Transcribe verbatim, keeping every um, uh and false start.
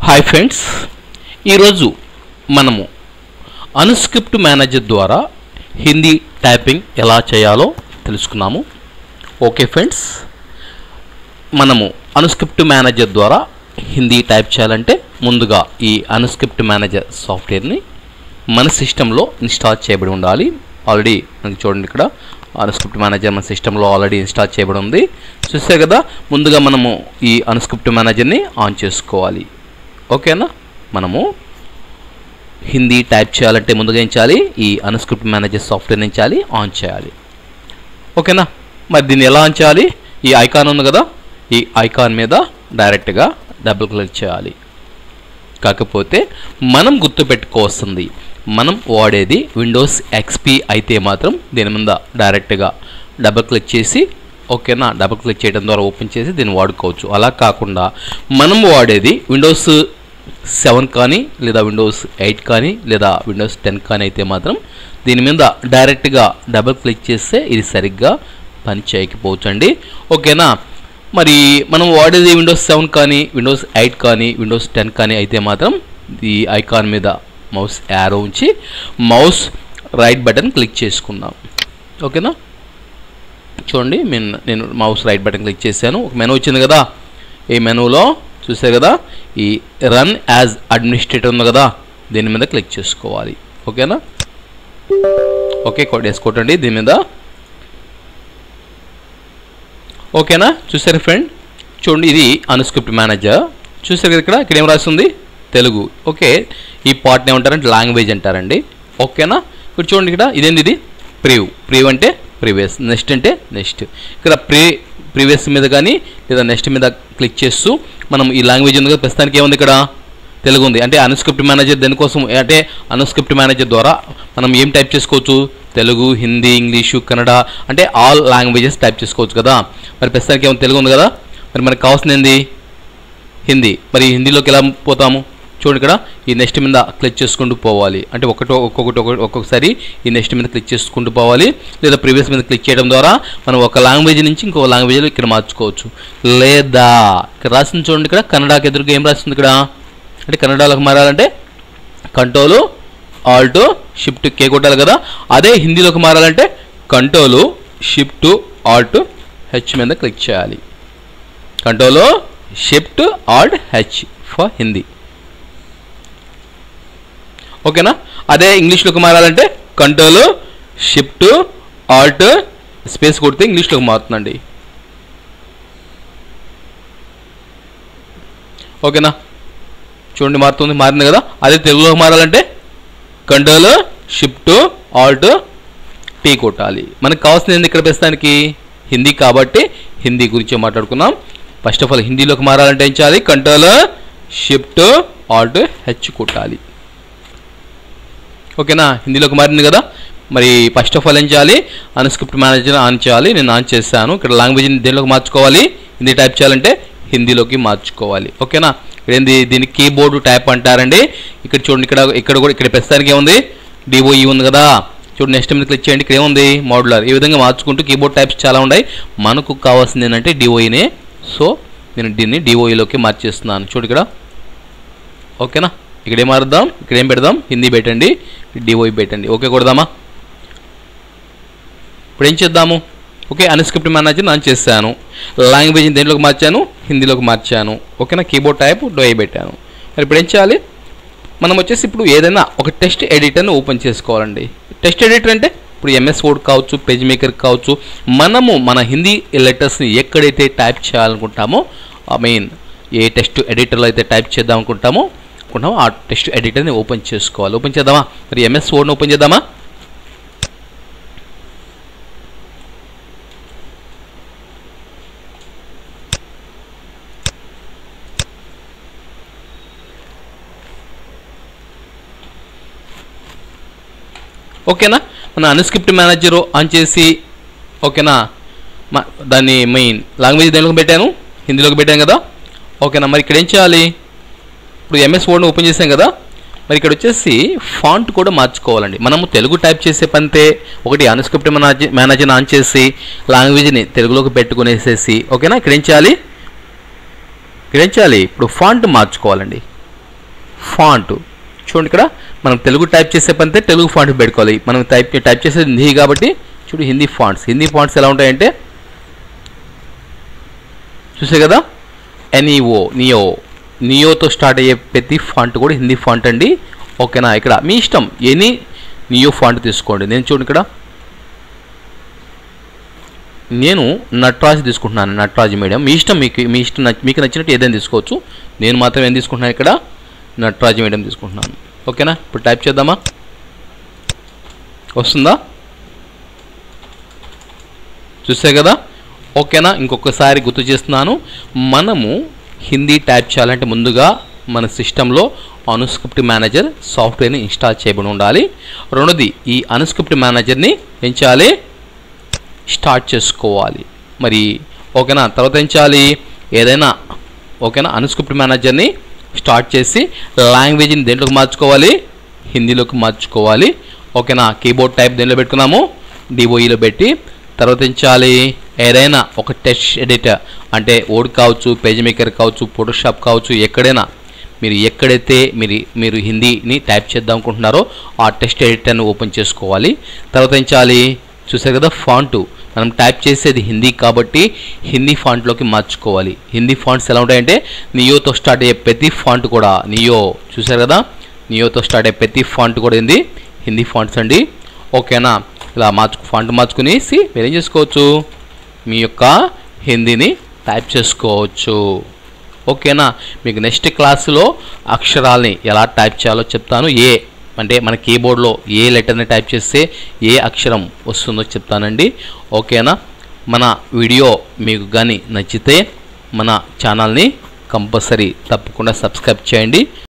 Hi friends, ఈరోజు మనము అన్స్క్రిప్ట్ manager ద్వారా హిందీ టైపింగ్ ఎలా చేయాలో తెలుసుకున్నాము. ఓకే ఫ్రెండ్స్, మనము అన్స్క్రిప్ట్ మేనేజర్ ద్వారా హిందీ టైప్ చేయాలంటే ముందుగా ఈ అన్స్క్రిప్ట్ మేనేజర్ సాఫ్ట్వేర్ని మన సిస్టంలో ఇన్స్టాల్ చేయబడి ఉండాలి. ఆల్రెడీ మనకి చూడండి, ఇక్కడ అన్స్క్రిప్ట్ మేనేజర్ మన సిస్టంలో ఆల్రెడీ ఇన్స్టాల్ చేయబడి ఉంది. చూస్తే కదా, ముందుగా మనము ఈ అన్స్క్రిప్ట్ మేనేజర్ని ఆన్ చేసుకోవాలి. ఓకేనా, మనము హిందీ టైప్ చేయాలంటే ముందుగా ఏం చేయాలి? ఈ అన్స్క్రిప్ట్ మేనేజర్ సాఫ్ట్వేర్ ఏం చేయాలి? ఆన్ చేయాలి. ఓకేనా, మరి దీన్ని ఎలా ఆన్ చేయాలి? ఈ ఐకాన్ ఉంది కదా, ఈ ఐకాన్ మీద డైరెక్ట్గా డబుల్ క్లిక్ చేయాలి. కాకపోతే మనం గుర్తుపెట్టుకోవాల్సింది, మనం వాడేది విండోస్ ఎక్స్పీ అయితే మాత్రం దీని మీద డైరెక్ట్గా డబుల్ క్లిక్ చేసి, ఓకేనా, డబుల్ క్లిక్ చేయడం ద్వారా ఓపెన్ చేసి దీన్ని వాడుకోవచ్చు. అలా కాకుండా మనం వాడేది విండోస్ సెవెన్ కానీ లేదా విండోస్ ఎయిట్ కానీ లేదా విండోస్ టెన్ కానీ అయితే మాత్రం దీని మీద డైరెక్ట్గా డబుల్ క్లిక్ చేస్తే ఇది సరిగ్గా పని చేయకపోవచ్చు అండి. ఓకేనా, మరి మనం వాడేది విండోస్ సెవెన్ కానీ విండోస్ ఎయిట్ కానీ విండోస్ టెన్ కానీ అయితే మాత్రం ఈ ఐకాన్ మీద మౌస్ యారో ఉంచి మౌస్ రైట్ బటన్ క్లిక్ చేసుకుందాం. ఓకేనా, చూడండి, నేను నేను మౌస్ రైట్ బటన్ క్లిక్ చేశాను. ఒక మెనూ వచ్చింది కదా, ఈ మెనూలో చూసారు కదా, ఈ రన్ యాజ్ అడ్మినిస్ట్రేటర్ ఉంది కదా, దీని మీద క్లిక్ చేసుకోవాలి. ఓకేనా, ఓకే వేసుకోండి దీని మీద. ఓకేనా, చూసారు ఫ్రెండ్, చూడండి, ఇది అన్స్క్రిప్ట్ మేనేజర్. చూసారు కదా, ఇక్కడ ఇక్కడ ఏం రాస్తుంది? తెలుగు. ఓకే, ఈ పార్ట్ని ఏమంటారంటే లాంగ్వేజ్ అంటారండి. ఓకేనా, ఇక్కడ చూడండి, ఇక్కడ ఇదేంది? ఇది ప్రివ్. ప్రివ్ అంటే ప్రీవియస్, నెక్స్ట్ అంటే నెక్స్ట్. ఇక్కడ ప్రీ ప్రీవియస్ మీద కానీ లేదా నెక్స్ట్ మీద క్లిక్ చేస్తూ మనం ఈ లాంగ్వేజ్ ఉంది కదా, ప్రస్తుతానికి ఏముంది? ఇక్కడ తెలుగు ఉంది. అంటే అన్స్క్రిప్ట్ మేనేజర్ దేనికోసం అంటే అన్స్క్రిప్ట్ మేనేజర్ ద్వారా మనం ఏం టైప్ చేసుకోవచ్చు? తెలుగు, హిందీ, ఇంగ్లీషు, కన్నడ, అంటే ఆల్ లాంగ్వేజెస్ టైప్ చేసుకోవచ్చు కదా. మరి ప్రస్తుతానికి ఏమో తెలుగు ఉంది కదా, మరి మనకు కావాల్సింది ఏంది? హిందీ. మరి హిందీలోకి ఎలా పోతాము? చూడండి, ఇక్కడ ఈ నెక్స్ట్ మీద క్లిక్ చేసుకుంటూ పోవాలి. అంటే ఒకటి ఒక్కొక్కటి ఒక్కొక్కసారి ఈ నెక్స్ట్ మీద క్లిక్ చేసుకుంటూ పోవాలి. లేదా ప్రీవియస్ మీద క్లిక్ చేయడం ద్వారా మనం ఒక లాంగ్వేజ్ నుంచి ఇంకో లాంగ్వేజ్లో ఇక్కడ మార్చుకోవచ్చు. లేదా ఇక్కడ రాసింది చూడండి, ఇక్కడ కన్నడకి ఎదురుగా ఏం రాస్తుంది? ఇక్కడ అంటే కన్నడలోకి మారాలంటే కంట్రోల్ ఆల్ట్ షిఫ్ట్ కే కొట్టాలి కదా. అదే హిందీలోకి మారాలంటే కంట్రోల్ షిఫ్ట్ ఆల్ట్ హెచ్ మీద క్లిక్ చేయాలి. Control shift alt H for Hindi. ఓకేనా, అదే ఇంగ్లీష్లోకి మారాలంటే కంట్రోల్ షిఫ్ట్ ఆల్ట్ స్పేస్ కొడితే ఇంగ్లీష్లోకి మారుతుందండి. ఓకేనా, చూడండి, మారుతుంది, మారింది కదా. అదే తెలుగులోకి మారాలంటే కంట్రోల్ షిఫ్ట్ ఆల్ట్ టీ కొట్టాలి. మనకు కావాల్సింది ఏంది? ఇక్కడ ప్రస్తుతానికి హిందీ కాబట్టి హిందీ గురించి మాట్లాడుకున్నాం. ఫస్ట్ ఆఫ్ ఆల్ హిందీలోకి మారాలంటే ఏం చేయాలి? కంట్రోల్ షిఫ్ట్ ఆల్ట్ హెచ్ కొట్టాలి. ఓకేనా, హిందీలోకి మారింది కదా. మరి ఫస్ట్ ఆఫ్ ఆల్ ఏం చేయాలి? అన్స్క్రిప్ట్ మేనేజర్ ఆన్ చేయాలి. నేను ఆన్ చేశాను. ఇక్కడ లాంగ్వేజ్ని దేనిలోకి మార్చుకోవాలి? హిందీ టైప్ చేయాలంటే హిందీలోకి మార్చుకోవాలి. ఓకేనా, ఇక్కడ ఏంది? దీన్ని కీబోర్డు టైప్ అంటారండి. ఇక్కడ చూడండి, ఇక్కడ ఇక్కడ కూడా ఇక్కడ ప్రస్తుతానికి ఏముంది? డిఓఈ ఉంది కదా. చూడండి, నెక్స్ట్ మీద క్లిక్ చేయండి, ఇక్కడ ఏముంది? మోడ్యులర్. ఈ విధంగా మార్చుకుంటూ కీబోర్డ్ టైప్స్ చాలా ఉన్నాయి. మనకు కావాల్సింది ఏంటంటే డిఓఈనే. సో నేను దీన్ని డిఓఈలోకి మార్చేస్తున్నాను. చూడు ఇక్కడ. ఓకేనా, ఇక్కడ ఏం మారుద్దాం? ఇక్కడ ఏం పెడదాం? హిందీ పెట్టండి, డిఓఈ పెట్టండి. ఓకే కొడదామా? ఇప్పుడు ఏం చేద్దాము? ఓకే, అన్స్క్రిప్ట్ మేనేజర్ ఆన్ చేశాను. లాంగ్వేజ్ దేంట్లోకి మార్చాను? హిందీలోకి మార్చాను. ఓకేనా, కీబోర్డ్ టైప్ డోఐ పెట్టాను. మరి ఇప్పుడు ఏం చేయాలి? మనం వచ్చేసి ఇప్పుడు ఏదైనా ఒక టెక్స్ట్ ఎడిటర్ని ఓపెన్ చేసుకోవాలండి. టెక్స్ట్ ఎడిటర్ అంటే ఇప్పుడు ఎంఎస్ వర్డ్ కావచ్చు, పేజ్ మేకర్ కావచ్చు. మనము మన హిందీ లెటర్స్ని ఎక్కడైతే టైప్ చేయాలనుకుంటామో, ఐ మీన్ ఏ టెక్స్ట్ ఎడిటర్లో అయితే టైప్ చేద్దాం అనుకుంటామో అనుకుంటామో ఆ టెక్స్ట్ ఎడిటర్ని ఓపెన్ చేసుకోవాలి. ఓపెన్ చేద్దామా? మరి ఎంఎస్ వర్డ్ని ఓపెన్ చేద్దామా? ఓకేనా, మన అన్స్క్రిప్ట్ మేనేజర్ ఆన్ చేసి, ఓకేనా, దాన్ని మెయిన్ లాంగ్వేజ్ దేనిలోకి పెట్టాను? హిందీలోకి పెట్టాను కదా. ఓకేనా, మరి ఇక్కడ ఏం చేయాలి? ఇప్పుడు ఎంఎస్ వర్డ్ని ఓపెన్ చేసాం కదా. మరి ఇక్కడ వచ్చేసి ఫాంట్ కూడా మార్చుకోవాలండి. మనము తెలుగు టైప్ చేసే పంతే ఒకటి అన్స్క్రిప్ట్ మేనేజర్ మేనేజర్ ఆన్ చేసి లాంగ్వేజ్ని తెలుగులోకి పెట్టుకునేసేసి, ఓకేనా, ఇక్కడ ఏం చేయాలి? ఇక్కడ ఏం చేయాలి? ఇప్పుడు ఫాంట్ మార్చుకోవాలండి. ఫాంట్ చూడండి, ఇక్కడ మనం తెలుగు టైప్ చేసే పనితే తెలుగు ఫాంట్ పెట్టుకోవాలి. మనం టైప్ టైప్ చేసేది హిందీ కాబట్టి చూడు హిందీ ఫాంట్స్. హిందీ ఫాంట్స్ ఎలా ఉంటాయంటే చూసే కదా, ఎన్ఈఓ నియో నియోతో స్టార్ట్ అయ్యే ప్రతి ఫాంట్ కూడా హిందీ ఫాంట్ అండి. ఓకేనా, ఇక్కడ మీ ఇష్టం ఎనీ నియో ఫాంట్ తీసుకోండి. నేను చూడండి ఇక్కడ నేను నట్రాజ్ తీసుకుంటున్నాను, నట్రాజ్ మీడియం. మీ ఇష్టం, మీకు మీ ఇష్టం మీకు నచ్చినట్టు ఏదైనా తీసుకోవచ్చు. నేను మాత్రం ఏం తీసుకుంటున్నాను ఇక్కడ నట్రాజ్ మీడియం తీసుకుంటున్నాను. ఓకేనా, ఇప్పుడు టైప్ చేద్దామా, వస్తుందా చూసే కదా. ఓకేనా, ఇంకొకసారి గుర్తు చేస్తున్నాను, మనము హిందీ టైప్ చేయాలంటే ముందుగా మన సిస్టంలో అనుస్క్రిప్ట్ మేనేజర్ సాఫ్ట్వేర్ని ఇన్స్టాల్ చేయబడి ఉండాలి. రెండోది ఈ అనుస్క్రిప్ట్ మేనేజర్ని ఏం చేయాలి, స్టార్ట్ చేసుకోవాలి. మరి ఓకేనా, తర్వాత ఏం చేయాలి, ఏదైనా ఓకేనా అనుస్క్రిప్ట్ మేనేజర్ని స్టార్ట్ చేసి లాంగ్వేజ్ని దేంట్లోకి మార్చుకోవాలి, హిందీలోకి మార్చుకోవాలి. ఓకేనా, కీబోర్డ్ టైప్ దేంట్లో పెట్టుకున్నాము, డిఓఈలో పెట్టి తర్వాత ఏం చేయాలి, ఏదైనా ఒక టెక్స్ట్ ఎడిటర్ అంటే వర్డ్ కావచ్చు, పేజ్ మేకర్ కావచ్చు, ఫోటోషాప్ కావచ్చు, ఎక్కడైనా మీరు ఎక్కడైతే మీరు మీరు హిందీని టైప్ చేద్దాం అనుకుంటున్నారో ఆ టెక్స్ట్ ఎడిటర్ని ఓపెన్ చేసుకోవాలి. తర్వాత ఏం చేయాలి చూసారు కదా, ఫాంటు మనం టైప్ చేసేది హిందీ కాబట్టి హిందీ ఫాంట్లోకి మార్చుకోవాలి. హిందీ ఫాంట్స్ ఎలా ఉంటాయంటే నియోతో స్టార్ట్ అయ్యే ప్రతి ఫాంట్ కూడా నియో చూసారు కదా, నియోతో స్టార్ట్ అయ్యే ప్రతి ఫాంట్ కూడా ఏంది హిందీ ఫాంట్స్ అండి. ఓకేనా, ఇలా మార్చు ఫాంట్ మార్చుకునేసి మీరు ఏం చేసుకోవచ్చు, మీ యొక్క హిందీని టైప్ చేసుకోవచ్చు. ఓకేనా, మీకు నెక్స్ట్ క్లాసులో అక్షరాల్ని ఎలా టైప్ చేయాలో చెప్తాను. ఏ అంటే మన కీబోర్డ్లో ఏ లెటర్ని టైప్ చేస్తే ఏ అక్షరం వస్తుందో చెప్తానండి. ఓకేనా, మన వీడియో మీకు కానీ నచ్చితే మన ఛానల్ని కంపల్సరీ తప్పకుండా సబ్స్క్రైబ్ చేయండి.